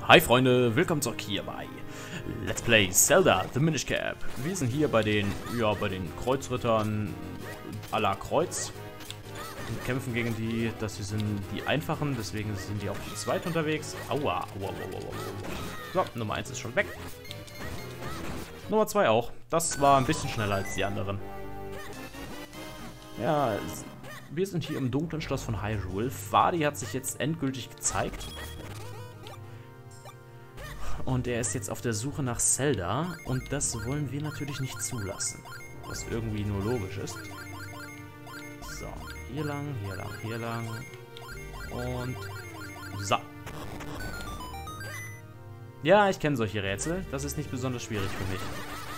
Hi Freunde, willkommen zurück hier bei Let's Play Zelda The Minish Cap. Wir sind hier bei den Kreuzrittern à la Kreuz und kämpfen gegen die, das hier sind die einfachen, deswegen sind die auch zu zweit unterwegs. Aua, aua, aua, aua. So, Nummer 1 ist schon weg. Nummer 2 auch. Das war ein bisschen schneller als die anderen. Ja, wir sind hier im dunklen Schloss von Hyrule. Vaadi hat sich jetzt endgültig gezeigt. Und er ist jetzt auf der Suche nach Zelda. Und das wollen wir natürlich nicht zulassen. Was irgendwie nur logisch ist. So, hier lang, hier lang, hier lang. Und so. Ja, ich kenne solche Rätsel. Das ist nicht besonders schwierig für mich.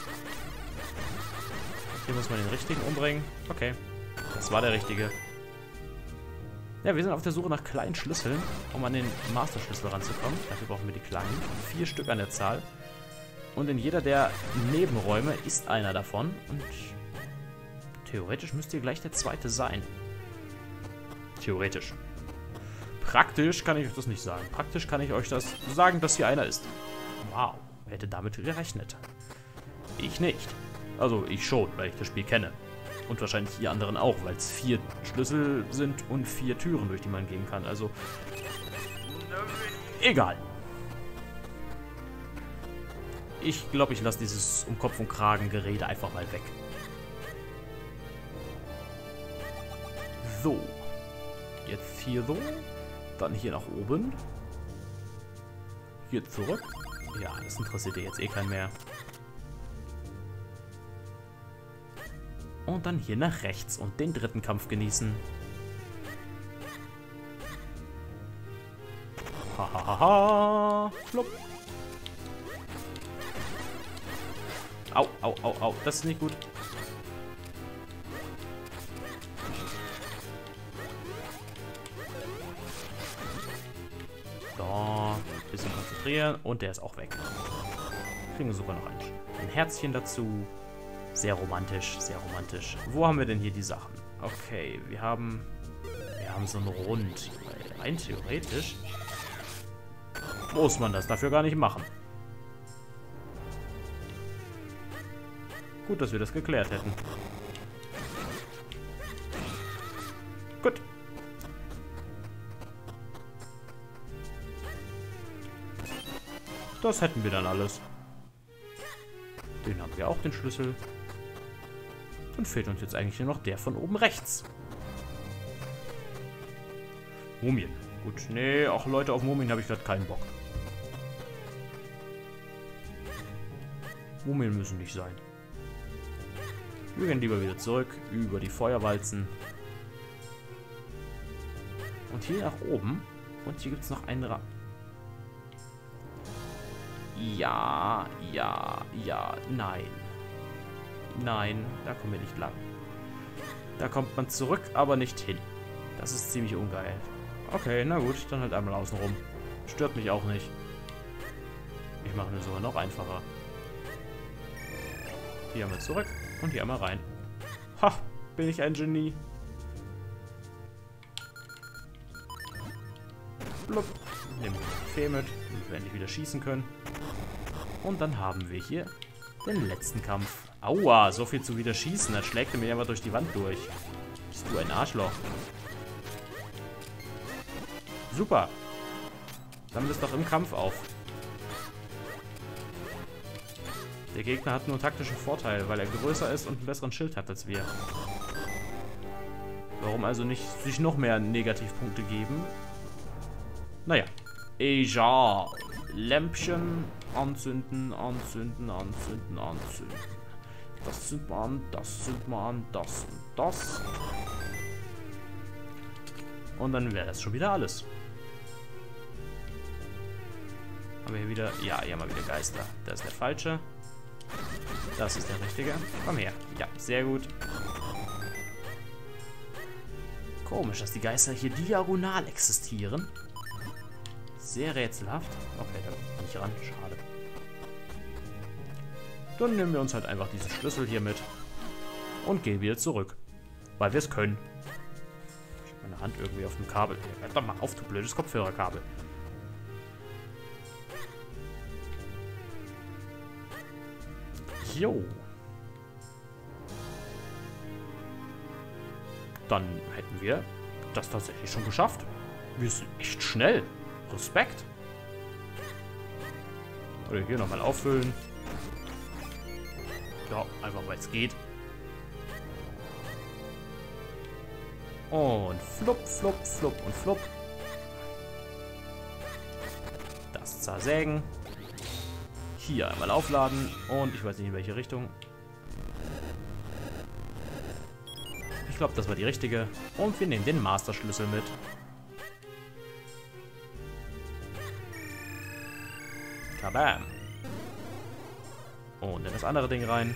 Hier muss man den richtigen umbringen. Okay, das war der richtige. Ja, wir sind auf der Suche nach kleinen Schlüsseln, um an den Master-Schlüssel ranzukommen. Dafür brauchen wir die kleinen. 4 Stück an der Zahl. Und in jeder der Nebenräume ist einer davon. Und theoretisch müsste hier gleich der zweite sein. Theoretisch. Praktisch kann ich euch das nicht sagen. Praktisch kann ich euch das sagen, dass hier einer ist. Wow, wer hätte damit gerechnet? Ich nicht. Also ich schon, weil ich das Spiel kenne. Und wahrscheinlich die anderen auch, weil es 4 Schlüssel sind und 4 Türen, durch die man gehen kann. Also, egal. Ich glaube, ich lasse dieses um Kopf und Kragen Gerede einfach mal weg. So. Jetzt hier so. Dann hier nach oben. Hier zurück. Ja, das interessiert ihr jetzt eh keinen mehr. Und dann hier nach rechts und den dritten Kampf genießen. Hahaha. Flupp. Au, au, au, au. Das ist nicht gut. So. Bisschen konzentrieren. Und der ist auch weg. Kriegen wir sogar noch ein Herzchen dazu. Sehr romantisch, sehr romantisch. Wo haben wir denn hier die Sachen? Okay, wir haben so einen Rund. Rein theoretisch muss man das dafür gar nicht machen. Gut, dass wir das geklärt hätten. Gut. Das hätten wir dann alles. Den haben wir auch, den Schlüssel. Dann fehlt uns jetzt eigentlich nur noch der von oben rechts. Mumien. Gut, nee, auch Leute, auf Mumien habe ich gerade keinen Bock. Mumien müssen nicht sein. Wir gehen lieber wieder zurück, über die Feuerwalzen. Und hier nach oben. Und hier gibt es noch einen Ja, nein. Nein, da kommen wir nicht lang. Da kommt man zurück, aber nicht hin. Das ist ziemlich ungeil. Okay, na gut, dann halt einmal außen rum. Stört mich auch nicht. Ich mache mir sogar noch einfacher. Hier einmal zurück und hier einmal rein. Ha, bin ich ein Genie. Blub. Nehmen wir die Fee mit, damit wir endlich wieder schießen können. Und dann haben wir hier den letzten Kampf. Aua, so viel zu wieder schießen. Da schlägt er mir einfach durch die Wand durch. Bist du ein Arschloch? Super. Sammelt es doch im Kampf auf. Der Gegner hat nur einen taktischen Vorteil, weil er größer ist und einen besseren Schild hat als wir. Warum also nicht sich noch mehr Negativpunkte geben? Naja. Egal. Lämpchen anzünden, anzünden, anzünden, anzünden. Das zündet man an, das zündet man an, das und das. Und dann wäre das schon wieder alles. Haben wir hier wieder... Ja, hier haben wir wieder Geister. Das ist der falsche. Das ist der richtige. Komm her. Ja, sehr gut. Komisch, dass die Geister hier diagonal existieren. Sehr rätselhaft. Okay, da kann ich ran. Schade. Dann nehmen wir uns halt einfach diesen Schlüssel hier mit. Und gehen wieder zurück. Weil wir es können. Ich habe meine Hand irgendwie auf dem Kabel. Hört doch mal auf, du blödes Kopfhörerkabel. Jo. Dann hätten wir das tatsächlich schon geschafft. Wir sind echt schnell. Respekt. Oder hier nochmal auffüllen. Ja, einfach weil es geht. Und flupp, flupp, flupp und flupp. Das zersägen. Hier einmal aufladen. Und ich weiß nicht in welche Richtung. Ich glaube, das war die richtige. Und wir nehmen den Master-Schlüssel mit. Kabam. Und in das andere Ding rein.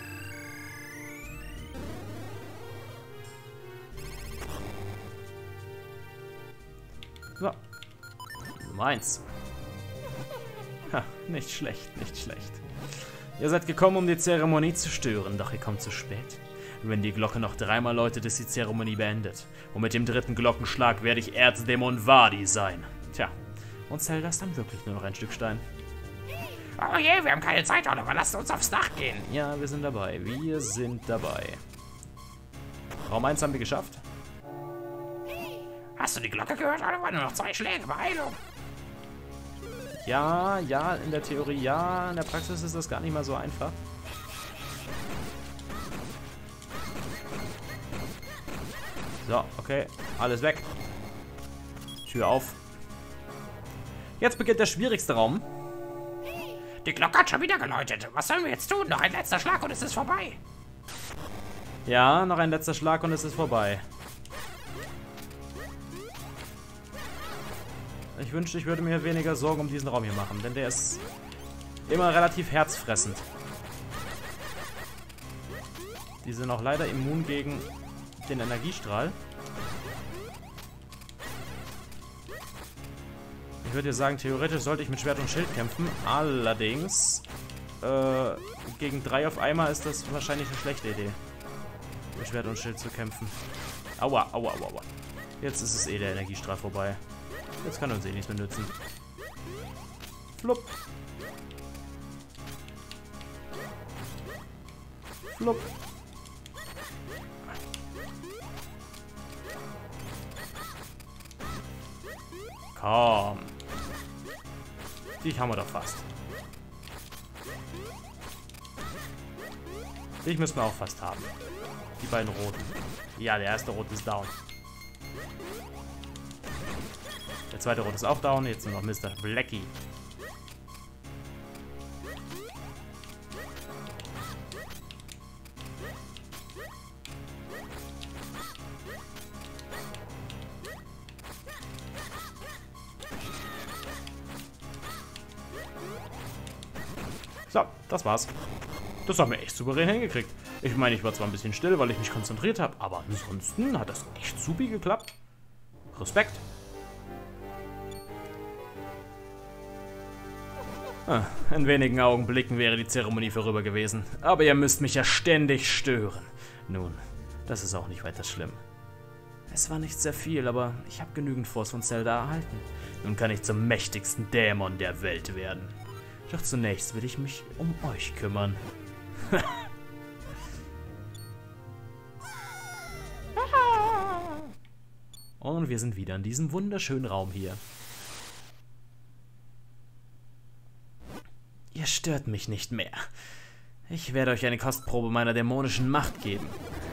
So. Nummer 1. Ha, nicht schlecht, nicht schlecht. Ihr seid gekommen, um die Zeremonie zu stören, doch ihr kommt zu spät. Wenn die Glocke noch 3-mal läutet, ist die Zeremonie beendet. Und mit dem 3. Glockenschlag werde ich Erzdämon Wadi sein. Tja, und Zelda ist dann wirklich nur noch ein Stück Stein. Oh je, wir haben keine Zeit, aber lasst uns aufs Dach gehen. Ja, wir sind dabei. Wir sind dabei. Raum 1 haben wir geschafft. Hast du die Glocke gehört? Da waren nur noch 2 Schläge. Beeilung. Ja, ja, in der Theorie ja. In der Praxis ist das gar nicht mal so einfach. So, okay. Alles weg. Tür auf. Jetzt beginnt der schwierigste Raum. Die Glocke hat schon wieder geläutet. Was sollen wir jetzt tun? Noch ein letzter Schlag und es ist vorbei. Ja, noch ein letzter Schlag und es ist vorbei. Ich wünschte, ich würde mir weniger Sorgen um diesen Raum hier machen, denn der ist immer relativ herzfressend. Die sind auch leider immun gegen den Energiestrahl. Ich würde sagen, theoretisch sollte ich mit Schwert und Schild kämpfen. Allerdings, gegen 3 auf einmal ist das wahrscheinlich eine schlechte Idee, mit Schwert und Schild zu kämpfen. Aua, aua, aua, aua. Jetzt ist es eh der Energiestrahl vorbei. Jetzt kann uns eh nichts mehr nützen. Flupp. Flupp. Komm. Dich haben wir doch fast. Dich müssen wir auch fast haben. Die beiden roten. Ja, der erste Rot ist down. Der zweite Rot ist auch down. Jetzt nur noch Mr. Blackie. So, das war's. Das haben wir echt souverän hingekriegt. Ich meine, ich war zwar ein bisschen still, weil ich mich konzentriert habe, aber ansonsten hat das echt supi geklappt. Respekt. In wenigen Augenblicken wäre die Zeremonie vorüber gewesen. Aber ihr müsst mich ja ständig stören. Nun, das ist auch nicht weiter schlimm. Es war nicht sehr viel, aber ich habe genügend Force von Zelda erhalten. Nun kann ich zum mächtigsten Dämon der Welt werden. Doch zunächst will ich mich um euch kümmern. Und wir sind wieder in diesem wunderschönen Raum hier. Ihr stört mich nicht mehr. Ich werde euch eine Kostprobe meiner dämonischen Macht geben.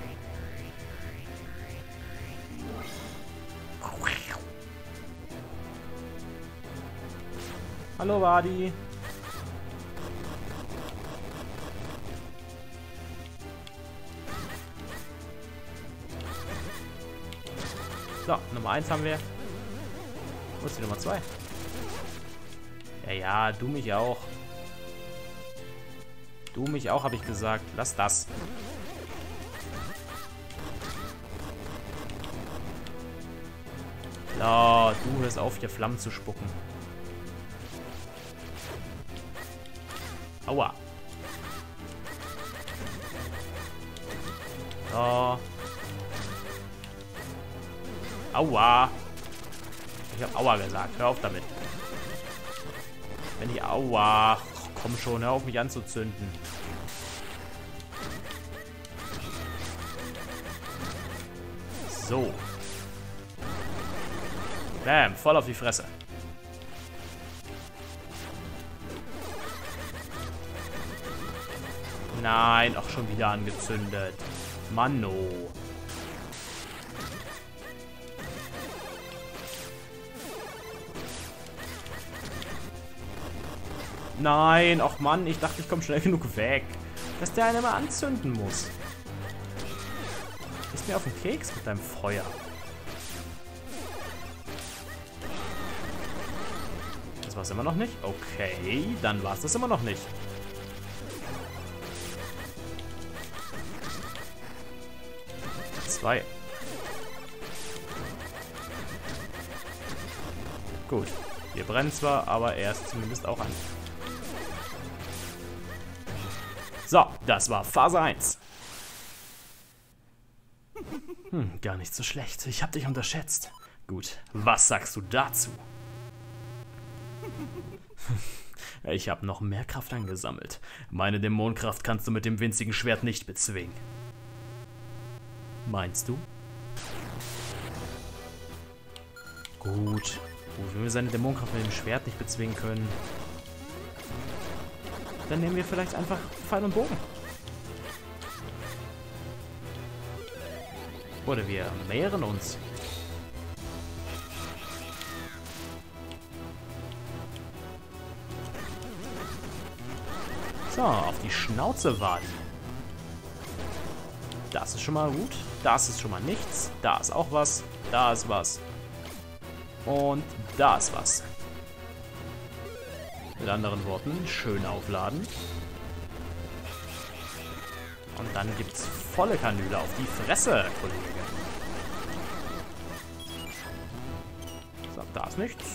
Hallo, Wadi. So, Nummer 1 haben wir. Wo ist die Nummer 2? Ja, ja, du mich auch. Du mich auch, habe ich gesagt. Lass das. Ja, du hörst auf, hier Flammen zu spucken. Aua. So. Aua. Ich habe Aua gesagt. Hör auf damit. Wenn ich Aua. Komm schon, hör auf mich anzuzünden. So. Bam, voll auf die Fresse. Nein, auch schon wieder angezündet. Manno. Nein, ach Mann, ich dachte, ich komme schnell genug weg. Dass der einen mal anzünden muss. Ist mir auf den Keks mit deinem Feuer. Das war es immer noch nicht? Okay, dann war es das immer noch nicht. Zwei. Gut. Wir brennen zwar, aber er ist zumindest auch an. So, das war Phase 1. Gar nicht so schlecht. Ich habe dich unterschätzt. Gut, was sagst du dazu? Ich habe noch mehr Kraft angesammelt. Meine Dämonenkraft kannst du mit dem winzigen Schwert nicht bezwingen. Meinst du? Gut, wenn wir seine Dämonenkraft mit dem Schwert nicht bezwingen können, dann nehmen wir vielleicht einfach Pfeil und Bogen. Oder wir mehren uns. So, auf die Schnauze warten. Das ist schon mal gut. Das ist schon mal nichts. Da ist auch was. Da ist was. Und da ist was. Mit anderen Worten, schön aufladen. Und dann gibt's volle Kanüle auf die Fresse, Kollege. So, da ist nichts.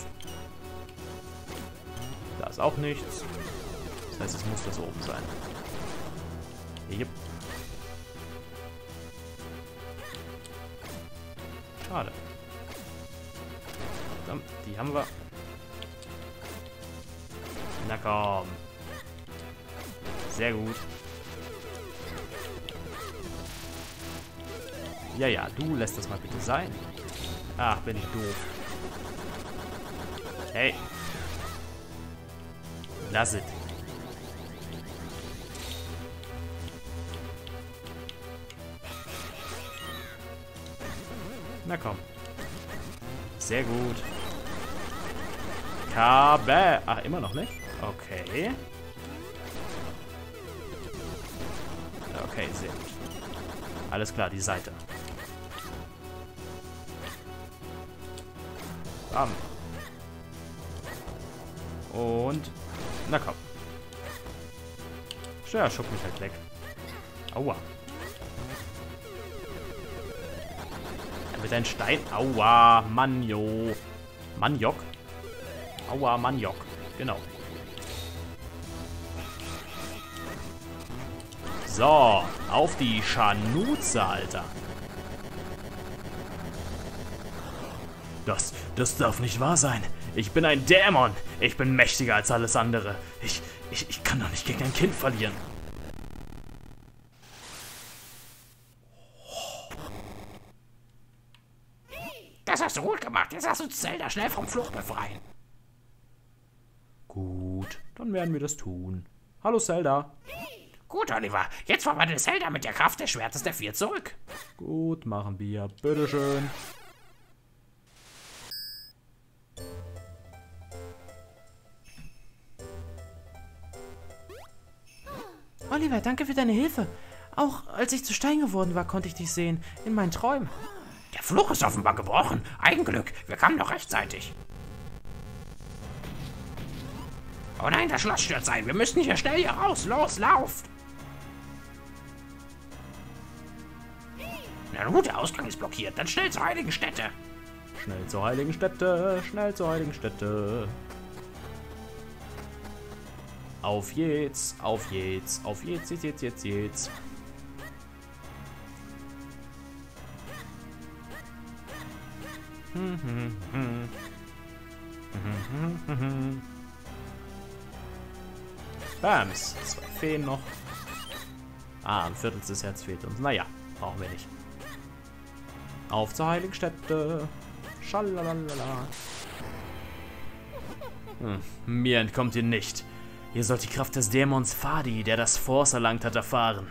Da ist auch nichts. Das heißt, es muss das oben sein. Yep. Schade. So, die haben wir. Na komm. Sehr gut. Ja, ja, du lässt das mal bitte sein. Ach, bin ich doof. Hey. Lass es. Na komm. Sehr gut. Kabel. Ach, immer noch nicht? Okay. Okay, sehr gut. Alles klar, die Seite. Bam. Und... Na komm. Ja, schupp mich halt weg. Aua. Mit einem Stein. Aua, Manjo. Maniok. Aua, Maniok. Genau. So, auf die Scharnutze, Alter. Das darf nicht wahr sein. Ich bin ein Dämon. Ich bin mächtiger als alles andere. Ich kann doch nicht gegen ein Kind verlieren. Das hast du gut gemacht. Jetzt lass uns Zelda schnell vom Fluch befreien. Gut, dann werden wir das tun. Hallo, Zelda. Gut, Oliver. Jetzt verwandle Zelda mit der Kraft des Schwertes der 4 zurück. Gut, machen wir. Bitteschön. Oliver, danke für deine Hilfe. Auch als ich zu Stein geworden war, konnte ich dich sehen. In meinen Träumen. Der Fluch ist offenbar gebrochen. Eigenglück. Wir kamen noch rechtzeitig. Oh nein, das Schloss stürzt ein. Wir müssen hier schnell hier raus. Los, lauft. Na gut, der Ausgang ist blockiert. Dann schnell zur heiligen Stätte. Schnell zur heiligen Stätte. Schnell zur heiligen Stätte. Auf jetzt, auf jetzt, auf jetzt, jetzt. Bams, 2 Feen noch. Ah, ein Viertel des Herz fehlt uns. Naja, brauchen wir nicht. Auf zur Heiligenstätte. Schalalala. Mir entkommt ihr nicht. Ihr sollt die Kraft des Dämons Fadi, der das Force erlangt hat, erfahren.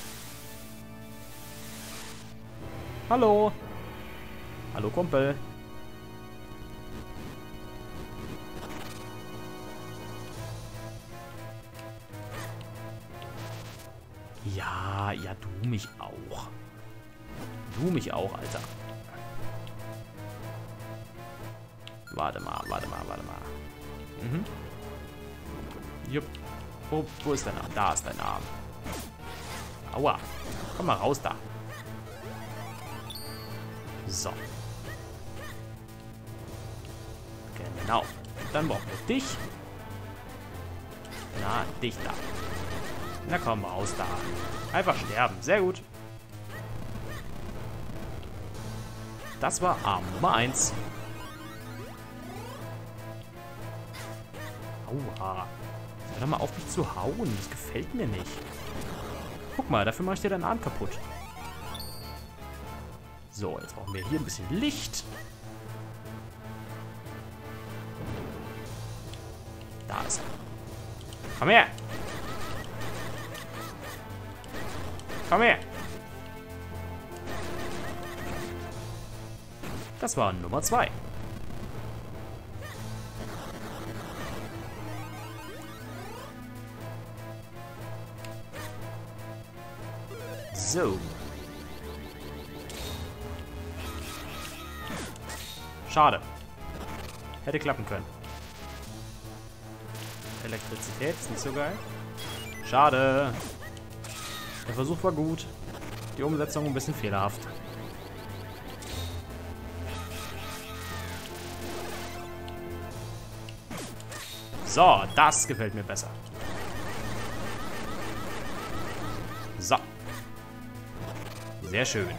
Hallo. Hallo, Kumpel. Ja, ja, du mich auch. Du mich auch, Alter. Warte mal. Mhm. Jupp. Wo ist dein Arm? Da ist dein Arm. Aua. Komm mal raus da. So. Genau. Dann brauchen wir dich. Na, dich da. Na komm, raus da. Einfach sterben. Sehr gut. Das war Arm Nummer 1. Aua. Hör doch mal auf, mich zu hauen. Das gefällt mir nicht. Guck mal, dafür mache ich dir deinen Arm kaputt. So, jetzt brauchen wir hier ein bisschen Licht. Da ist er. Komm her. Komm her. Das war Nummer 2. So. Schade. Hätte klappen können. Elektrizität ist nicht so geil. Schade. Der Versuch war gut. Die Umsetzung ein bisschen fehlerhaft. So, das gefällt mir besser. So. Sehr schön.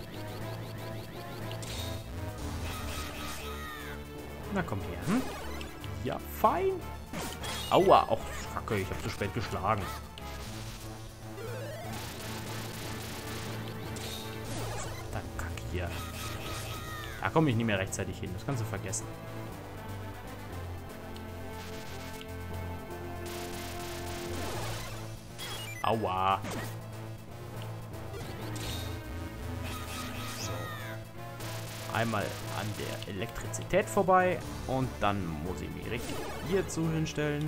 Na komm her. Hm? Ja, fein. Aua. Och, Kacke, ich habe zu spät geschlagen. Dann Kacke hier. Da komme ich nicht mehr rechtzeitig hin. Das kannst du vergessen. Aua. So. Einmal an der Elektrizität vorbei und dann muss ich mich richtig hierzu hinstellen.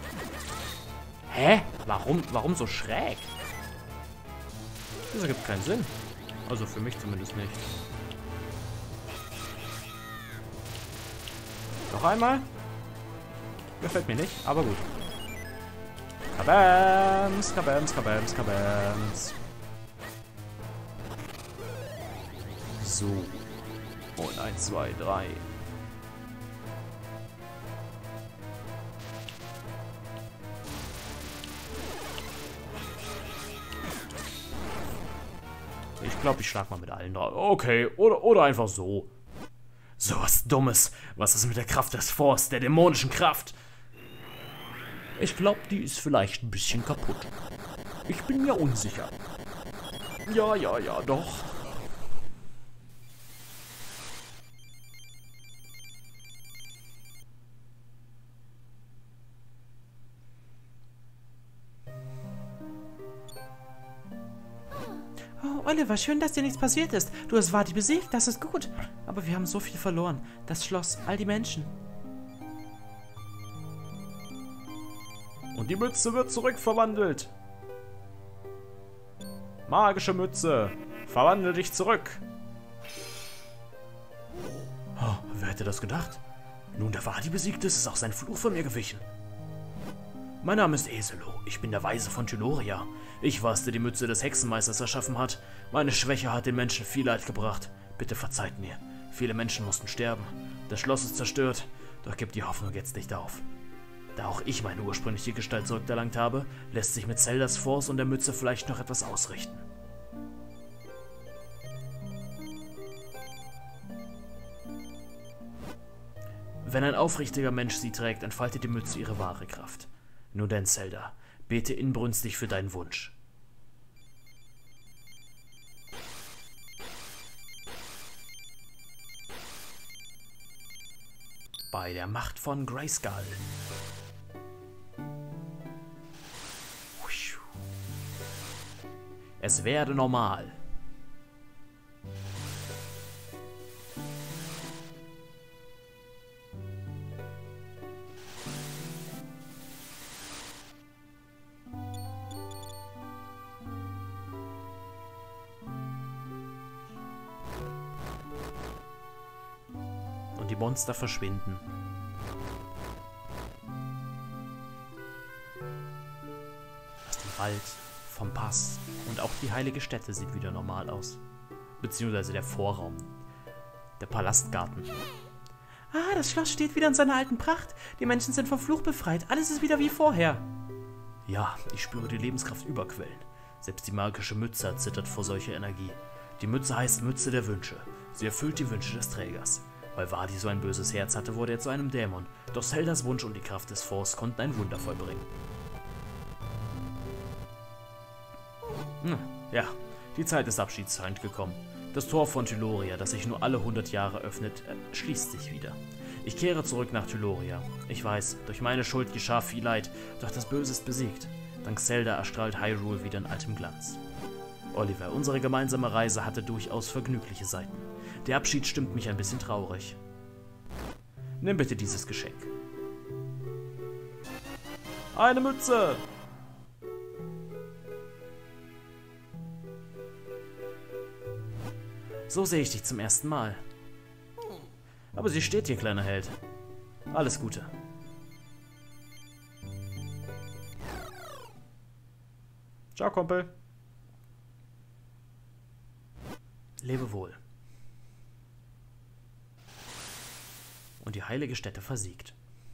Hä? Warum so schräg? Das ergibt keinen Sinn. Also für mich zumindest nicht. Noch einmal? Gefällt mir nicht, aber gut. Kabams, kabams, kabams, kabams. So. Und 1, 2, 3. Ich glaube, ich schlag mal mit allen drauf. Okay, oder einfach so. So was Dummes. Was ist mit der Kraft des Force, der dämonischen Kraft? Ich glaube, die ist vielleicht ein bisschen kaputt. Ich bin mir unsicher. Ja, doch. Oh, Oliver, schön, dass dir nichts passiert ist. Du hast Vadi besiegt, das ist gut. Aber wir haben so viel verloren. Das Schloss, all die Menschen. Und die Mütze wird zurückverwandelt. Magische Mütze, verwandle dich zurück. Oh, wer hätte das gedacht? Nun der Vadi besiegt ist, ist auch sein Fluch von mir gewichen. Mein Name ist Eselo, ich bin der Weise von Tyloria. Ich war's, der die Mütze des Hexenmeisters erschaffen hat. Meine Schwäche hat den Menschen viel Leid gebracht. Bitte verzeiht mir. Viele Menschen mussten sterben. Das Schloss ist zerstört, doch gibt die Hoffnung jetzt nicht auf. Da auch ich meine ursprüngliche Gestalt zurückerlangt habe, lässt sich mit Zeldas Force und der Mütze vielleicht noch etwas ausrichten. Wenn ein aufrichtiger Mensch sie trägt, entfaltet die Mütze ihre wahre Kraft. Nur denn, Zelda, bete inbrünstig für deinen Wunsch. bei der Macht von Grayskull. Es werde normal. Und die Monster verschwinden. Aus dem Wald, vom Pass und auch die heilige Stätte sieht wieder normal aus. Beziehungsweise der Vorraum. Der Palastgarten. Ah, das Schloss steht wieder in seiner alten Pracht. Die Menschen sind vom Fluch befreit. Alles ist wieder wie vorher. Ja, ich spüre die Lebenskraft überquellen. Selbst die magische Mütze zittert vor solcher Energie. Die Mütze heißt Mütze der Wünsche. Sie erfüllt die Wünsche des Trägers. Weil Vaati so ein böses Herz hatte, wurde er zu einem Dämon. Doch Zeldas Wunsch und die Kraft des Force konnten ein Wunder vollbringen. Ja, die Zeit des Abschieds scheint gekommen. Das Tor von Tyloria, das sich nur alle 100 Jahre öffnet, schließt sich wieder. Ich kehre zurück nach Tyloria. Ich weiß, durch meine Schuld geschah viel Leid, doch das Böse ist besiegt. Dank Zelda erstrahlt Hyrule wieder in altem Glanz. Oliver, unsere gemeinsame Reise hatte durchaus vergnügliche Seiten. Der Abschied stimmt mich ein bisschen traurig. Nimm bitte dieses Geschenk. Eine Mütze! So sehe ich dich zum ersten Mal. Aber sie steht hier, kleiner Held. Alles Gute. Ciao, Kumpel. Lebe wohl. Und die heilige Stätte versiegt.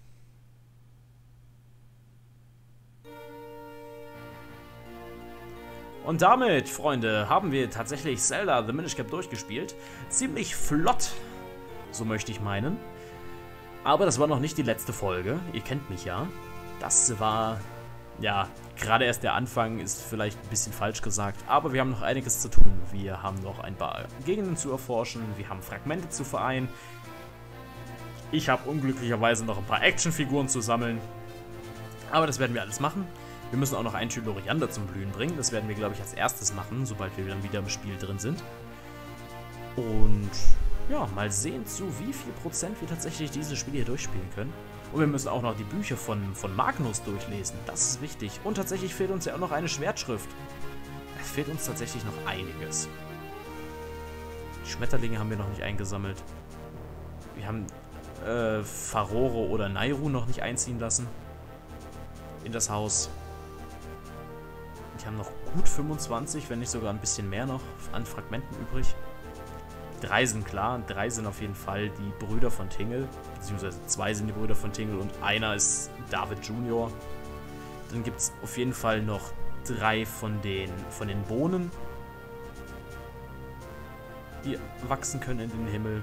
Und damit, Freunde, haben wir tatsächlich Zelda The Minish Cap durchgespielt. Ziemlich flott, so möchte ich meinen. Aber das war noch nicht die letzte Folge. Ihr kennt mich ja. Das war, ja, gerade erst der Anfang, ist vielleicht ein bisschen falsch gesagt. Aber wir haben noch einiges zu tun. Wir haben noch ein paar Gegenden zu erforschen. Wir haben Fragmente zu vereinen. Ich habe unglücklicherweise noch ein paar Actionfiguren zu sammeln. Aber das werden wir alles machen. Wir müssen auch noch einen Tyloriander zum Blühen bringen. Das werden wir, glaube ich, als erstes machen, sobald wir dann wieder im Spiel drin sind. Und ja, mal sehen, zu wie viel Prozent wir tatsächlich dieses Spiel hier durchspielen können. Und wir müssen auch noch die Bücher von Magnus durchlesen. Das ist wichtig. Und tatsächlich fehlt uns ja auch noch eine Schwertschrift. Es fehlt uns tatsächlich noch einiges. Die Schmetterlinge haben wir noch nicht eingesammelt. Wir haben Farore oder Nayru noch nicht einziehen lassen. In das Haus. Wir haben noch gut 25, wenn nicht sogar ein bisschen mehr noch an Fragmenten übrig. 3 sind klar, 3 sind auf jeden Fall die Brüder von Tingle, beziehungsweise 2 sind die Brüder von Tingle und einer ist David Jr. Dann gibt es auf jeden Fall noch 3 von den Bohnen, die wachsen können in den Himmel.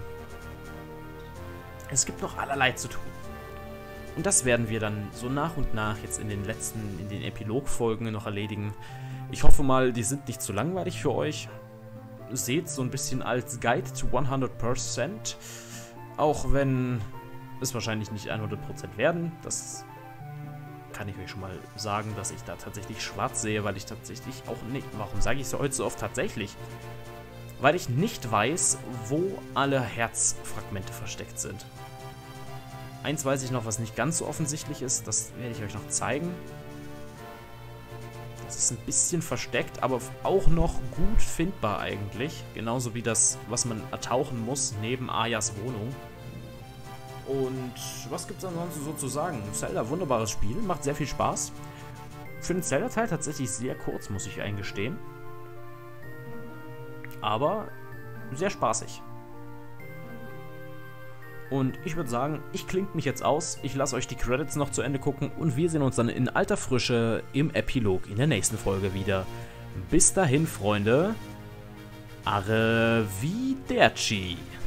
Es gibt noch allerlei zu tun. Und das werden wir dann so nach und nach jetzt in den Epilogfolgen noch erledigen. Ich hoffe mal, die sind nicht zu langweilig für euch. Seht so ein bisschen als Guide to 100%. Auch wenn es wahrscheinlich nicht 100% werden. Das kann ich euch schon mal sagen, dass ich da tatsächlich schwarz sehe, weil ich tatsächlich auch nicht... Warum sage ich es heute so oft tatsächlich? Weil ich nicht weiß, wo alle Herzfragmente versteckt sind. Eins weiß ich noch, was nicht ganz so offensichtlich ist. Das werde ich euch noch zeigen. Das ist ein bisschen versteckt, aber auch noch gut findbar eigentlich. Genauso wie das, was man ertauchen muss, neben Ayas Wohnung. Und was gibt es ansonsten so zu sagen? Zelda, wunderbares Spiel, macht sehr viel Spaß. Für den Zelda-Teil tatsächlich sehr kurz, muss ich eingestehen. Aber sehr spaßig. Und ich würde sagen, ich klinge mich jetzt aus, ich lasse euch die Credits noch zu Ende gucken und wir sehen uns dann in alter Frische im Epilog in der nächsten Folge wieder. Bis dahin, Freunde, Arrivederci.